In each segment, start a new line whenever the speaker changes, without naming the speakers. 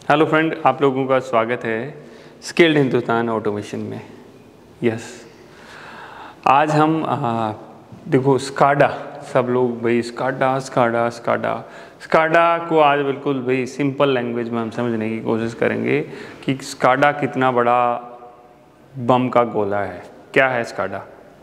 Hello friend, आप लोगों का स्वागत है स्किल्ड हिंदुस्तान ऑटोमेशन में। यस, आज हम देखो स्काडा, सब लोग भाई स्काडा स्काडा स्काडा स्काडा को आज बिल्कुल भाई सिंपल लैंग्वेज में हम समझने की कोशिश करेंगे कि स्काडा कितना बड़ा बम का गोला है। क्या है स्काडा?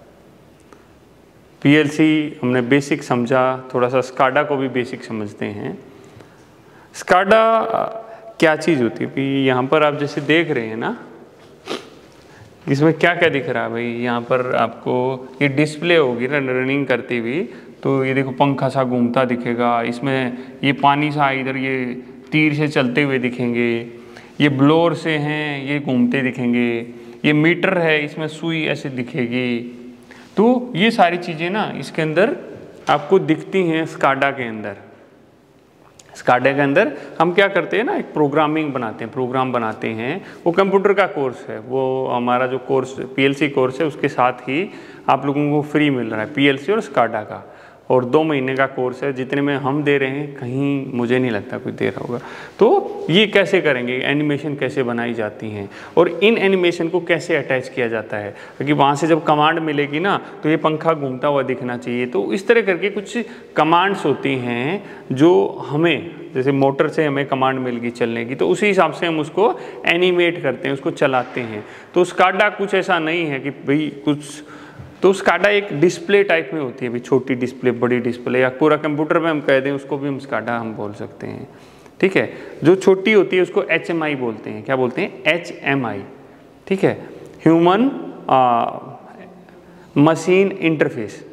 पीएलसी हमने बेसिक समझा, थोड़ा सा स्काडा को भी बेसिक समझते हैं। स्काडा क्या चीज़ होती है? भी यहाँ पर आप जैसे देख रहे हैं ना, इसमें क्या क्या दिख रहा है भाई? यहाँ पर आपको ये डिस्प्ले होगी ना रनिंग करती हुई, तो ये देखो पंखा सा घूमता दिखेगा, इसमें ये पानी सा इधर ये तीर से चलते हुए दिखेंगे, ये ब्लोअर से हैं ये घूमते दिखेंगे, ये मीटर है इसमें सुई ऐसे दिखेगी। तो ये सारी चीज़ें ना इसके अंदर आपको दिखती हैं स्काडा के अंदर। स्काडा के अंदर हम क्या करते हैं ना, एक प्रोग्रामिंग बनाते हैं, प्रोग्राम बनाते हैं। वो कंप्यूटर का कोर्स है, वो हमारा जो कोर्स पीएलसी कोर्स है उसके साथ ही आप लोगों को फ्री मिल रहा है पीएलसी और स्काडा का, और 2 महीने का कोर्स है। जितने में हम दे रहे हैं कहीं मुझे नहीं लगता कोई दे रहा होगा। तो ये कैसे करेंगे, एनिमेशन कैसे बनाई जाती हैं और इन एनिमेशन को कैसे अटैच किया जाता है, क्योंकि वहाँ से जब कमांड मिलेगी ना तो ये पंखा घूमता हुआ दिखना चाहिए। तो इस तरह करके कुछ कमांड्स होती हैं जो हमें, जैसे मोटर से हमें कमांड मिल गई चलने की, तो उसी हिसाब से हम उसको एनिमेट करते हैं, उसको चलाते हैं। तो स्काडा कुछ ऐसा नहीं है कि भाई कुछ, तो स्काडा एक डिस्प्ले टाइप में होती है, भी छोटी डिस्प्ले, बड़ी डिस्प्ले, या पूरा कंप्यूटर में हम कह दें उसको भी हम स्काडा हम बोल सकते हैं। ठीक है, जो छोटी होती है उसको HMI बोलते हैं। क्या बोलते हैं? HMI। ठीक है, human machine interface,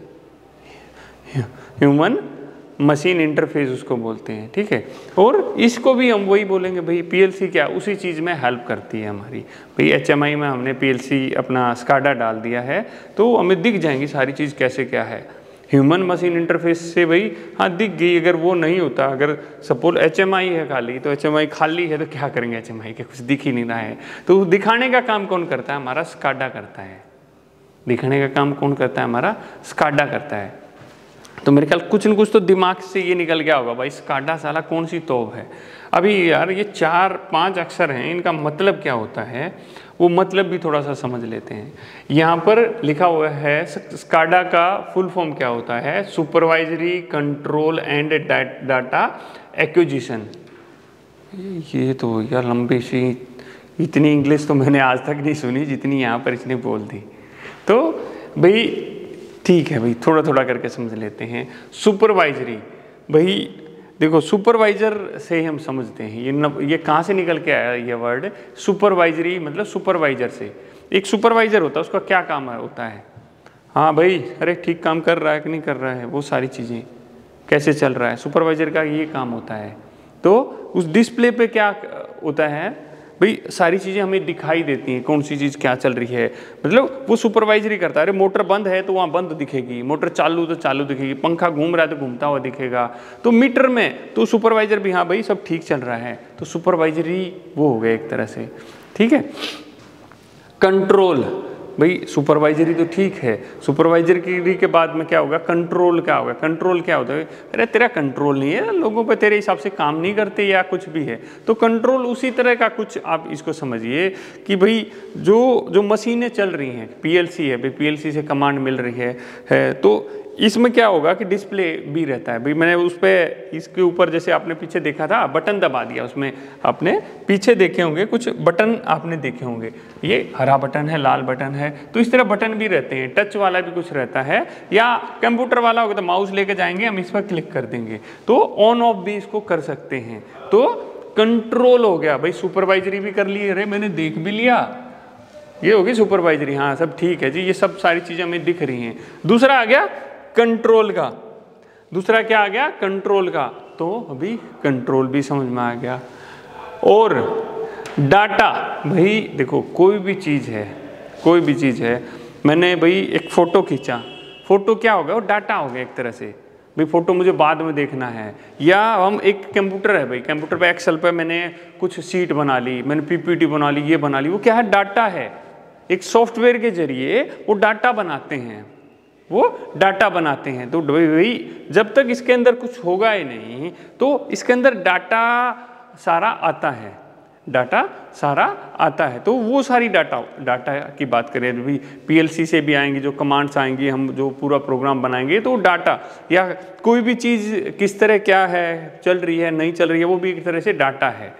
human machine interface उसको बोलते हैं। ठीक है, और इसको भी हम वही बोलेंगे भाई पीएलसी क्या उसी चीज़ में हेल्प करती है हमारी। भाई HMI में हमने पीएलसी अपना स्काडा डाल दिया है तो हमें दिख जाएंगी सारी चीज़ कैसे क्या है। ह्यूमन मशीन इंटरफेस से भाई हाँ दिख गई। अगर वो नहीं होता, अगर सपोज HMI है खाली, तो HMI खाली है तो क्या करेंगे HMI के, कुछ दिख ही नहीं रहा है। तो दिखाने का काम कौन करता है? हमारा स्काडा करता है। दिखाने का काम कौन करता है? हमारा स्काडा करता है। तो मेरे ख्याल कुछ न कुछ तो दिमाग से ये निकल गया होगा भाई स्काडा साला कौन सी तोप है। अभी यार ये 4-5 अक्षर हैं, इनका मतलब क्या होता है वो मतलब भी थोड़ा सा समझ लेते हैं। यहाँ पर लिखा हुआ है स्काडा का फुल फॉर्म क्या होता है? Supervisory control and data acquisition. ये तो यार लंबी सी, इतनी इंग्लिश तो मैंने आज तक नहीं सुनी जितनी यहाँ पर इसने बोल दी। तो भाई ठीक है भाई, थोड़ा थोड़ा करके समझ लेते हैं। सुपरवाइजरी, भाई देखो सुपरवाइजर से हम समझते हैं ये कहाँ से निकल के आया ये वर्ड सुपरवाइजरी, मतलब सुपरवाइजर से। एक सुपरवाइजर होता है, उसका क्या काम होता है? हाँ भाई, अरे ठीक काम कर रहा है कि नहीं कर रहा है, वो सारी चीज़ें कैसे चल रहा है, सुपरवाइजर का ये काम होता है। तो उस डिस्प्ले पे क्या होता है भाई, सारी चीज़ें हमें दिखाई देती हैं, कौन सी चीज़ क्या चल रही है, मतलब वो सुपरवाइजरी करता है। अरे मोटर बंद है तो वहाँ बंद दिखेगी, मोटर चालू तो चालू दिखेगी, पंखा घूम रहा है तो घूमता हुआ दिखेगा। तो मीटर में तो सुपरवाइजर भी हाँ भाई सब ठीक चल रहा है, तो सुपरवाइजरी वो हो गया एक तरह से। ठीक है, कंट्रोल, भाई सुपरवाइजरी तो ठीक है, सुपरवाइजरी के बाद में क्या होगा? कंट्रोल क्या होगा? कंट्रोल क्या होता है? अरे तेरा कंट्रोल नहीं है, लोगों पे तेरे हिसाब से काम नहीं करते या कुछ भी है, तो कंट्रोल उसी तरह का कुछ आप इसको समझिए कि भाई जो मशीनें चल रही हैं, पीएलसी है भाई, पीएलसी से कमांड मिल रही है तो इसमें क्या होगा कि डिस्प्ले भी रहता है भाई। मैंने उस पर इसके ऊपर जैसे आपने पीछे देखा था बटन दबा दिया, उसमें आपने पीछे देखे होंगे कुछ बटन आपने देखे होंगे, ये हरा बटन है, लाल बटन है, तो इस तरह बटन भी रहते हैं। टच वाला भी कुछ रहता है, या कंप्यूटर वाला होगा तो माउस लेके जाएंगे हम, इस पर क्लिक कर देंगे तो ऑन ऑफ भी इसको कर सकते हैं। तो कंट्रोल हो गया भाई, सुपरवाइजरी भी कर ली, अरे मैंने देख भी लिया, ये होगी सुपरवाइजरी, हाँ सब ठीक है जी, ये सब सारी चीज़ें हमें दिख रही हैं। दूसरा आ गया कंट्रोल का, दूसरा क्या आ गया? कंट्रोल का, तो अभी कंट्रोल भी समझ में आ गया। और डाटा, भाई देखो कोई भी चीज़ है, कोई भी चीज़ है, मैंने भाई एक फ़ोटो खींचा, फ़ोटो क्या हो गया? वो डाटा हो गया एक तरह से। भाई फ़ोटो मुझे बाद में देखना है, या हम एक कंप्यूटर है भाई, कंप्यूटर पे एक्सेल पे मैंने कुछ शीट बना ली, मैंने पीपीटी बना ली, ये बना ली, वो क्या है? डाटा है। एक सॉफ्टवेयर के जरिए वो डाटा बनाते हैं, वो डाटा बनाते हैं। तो भाई जब तक इसके अंदर कुछ होगा ही नहीं तो इसके अंदर डाटा सारा आता है। डाटा सारा आता है। तो वो सारी डाटा की बात करें अभी पीएलसी से भी आएंगी, जो कमांड्स आएंगी, हम जो पूरा प्रोग्राम बनाएंगे तो डाटा या कोई भी चीज़ किस तरह क्या है, चल रही है नहीं चल रही है, वो भी एक तरह से डाटा है।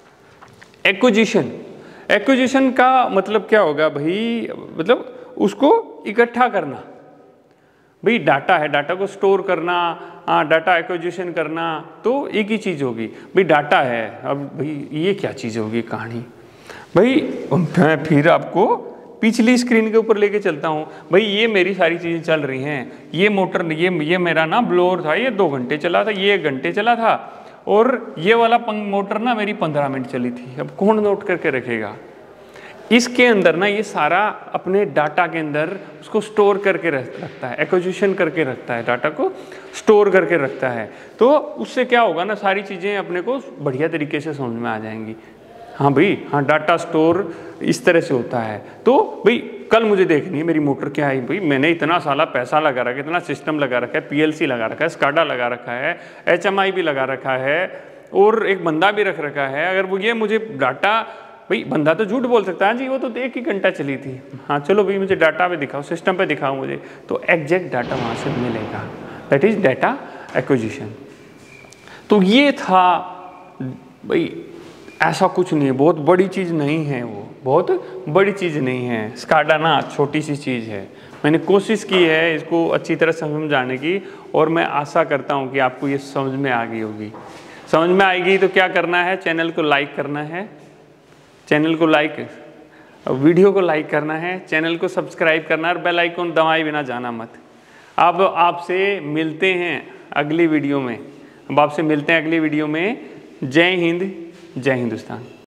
एक्विजिशन का मतलब क्या होगा भाई, मतलब उसको इकट्ठा करना। भाई डाटा है, डाटा को स्टोर करना, डाटा एक्विजिशन करना, तो एक ही चीज़ होगी। भाई डाटा है, अब भाई ये क्या चीज़ होगी कहानी। भाई मैं फिर आपको पिछली स्क्रीन के ऊपर लेके चलता हूँ। भाई ये मेरी सारी चीज़ें चल रही हैं, ये मोटर, ये मेरा ना ब्लोअर था, ये 2 घंटे चला था, ये 1 घंटे चला था, और ये वाला मोटर ना मेरी 15 मिनट चली थी। अब कौन नोट करके रखेगा? इसके अंदर ना ये सारा अपने डाटा के अंदर उसको स्टोर करके रखता है, एक्विजिशन करके रखता है, डाटा को स्टोर करके रखता है। तो उससे क्या होगा ना, सारी चीज़ें अपने को बढ़िया तरीके से समझ में आ जाएंगी। हाँ भाई, हाँ डाटा स्टोर इस तरह से होता है। तो भाई कल मुझे देखनी है मेरी मोटर क्या है। भाई मैंने इतना सारा पैसा लगा रखा है, इतना सिस्टम लगा रखा है, पीएलसी लगा रखा है, स्काडा लगा रखा है, एचएमआई भी लगा रखा है, और एक बंदा भी रख रखा है। अगर वो ये मुझे डाटा, भाई बंदा तो झूठ बोल सकता है, जी वो तो 1 ही घंटा चली थी, हाँ चलो भाई मुझे डाटा पे दिखाओ, सिस्टम पे दिखाओ मुझे, तो एग्जैक्ट डाटा वहाँ से मिलेगा। That is data acquisition. तो ये था भाई, ऐसा कुछ नहीं है, बहुत बड़ी चीज़ नहीं है, वो बहुत बड़ी चीज़ नहीं है। स्काडा ना छोटी सी चीज़ है। मैंने कोशिश की है इसको अच्छी तरह समझाने की, और मैं आशा करता हूँ कि आपको ये समझ में आ गई होगी। समझ में आएगी तो क्या करना है, चैनल को लाइक करना है, चैनल को लाइक, वीडियो को लाइक करना है, चैनल को सब्सक्राइब करना है, और बेल आइकन दबाए बिना जाना मत। अब आपसे मिलते हैं अगली वीडियो में, जय हिंद, जय हिंदुस्तान।